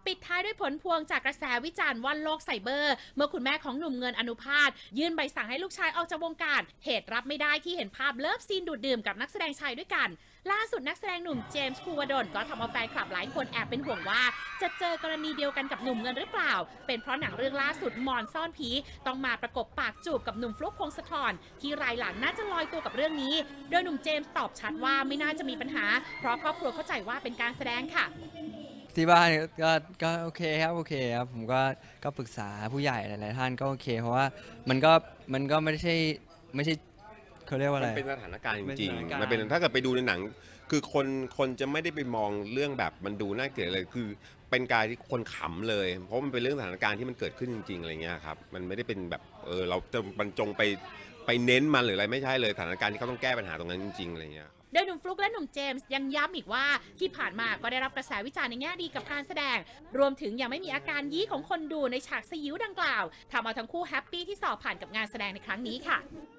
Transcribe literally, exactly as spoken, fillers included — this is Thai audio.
ปิดท้ายด้วยผลพวงจากกระแสวิจารณ์ว่าโลกไซเบอร์เมื่อคุณแม่ของหนุ่มเงินอนุภาสยื่นใบสั่งให้ลูกชายออกจากวงการเหตุรับไม่ได้ที่เห็นภาพเลิฟซีนดูดดื่มกับนักแสดงชายด้วยกันล่าสุดนักแสดงหนุ่มเจมส์ภูวดลก็ทำเอาแฟนคลับหลายคนแอบเป็นห่วงว่าจะเจอกรณีเดียวกันกับหนุ่มเงินหรือเปล่าเป็นเพราะหนังเรื่องล่าสุดมอนซ่อนผีต้องมาประกบปากจูบกับหนุ่มฟลุ๊กพงศธรที่รายหลังน่าจะลอยตัวกับเรื่องนี้โดยหนุ่มเจมส์ตอบชัดว่าไม่น่าจะมีปัญหาเพราะครอบครัวเข้าใจว่าเป็นการแสดงค่ะที่บ้านก็ก็โอเคครับโอเคครับผมก็ก็ปรึกษาผู้ใหญ่หลายๆท่านก็โอเคเพราะว่ามันก็มันก็ไม่ใช่ไม่ใช่เขาเรียกว่าอะไรมันเป็นสถานการณ์จริงๆมันมันเป็นถ้าเกิดไปดูในหนังคือคนคนจะไม่ได้ไปมองเรื่องแบบมันดูน่าเกลียดเลยคือเป็นการที่คนขำเลยเพราะมันเป็นเรื่องสถานการณ์ที่มันเกิดขึ้นจริงๆอะไรเงี้ยครับมันไม่ได้เป็นแบบเออเราจะบรรจงไปไปเน้นมันหรืออะไรไม่ใช่เลยสถานการณ์ที่เขาต้องแก้ปัญหาตรงนั้นจริงๆอะไรเงี้ยโดยหนุ่มฟลุ๊กและหนุ่มเจมส์ยังย้ำอีกว่าที่ผ่านมาก็ได้รับกระแสวิจารณ์ในแง่ดีกับการแสดงรวมถึงยังไม่มีอาการยี้ของคนดูในฉากสยิวดังกล่าวทำเอาทั้งคู่แฮปปี้ที่สอบผ่านกับงานแสดงในครั้งนี้ค่ะ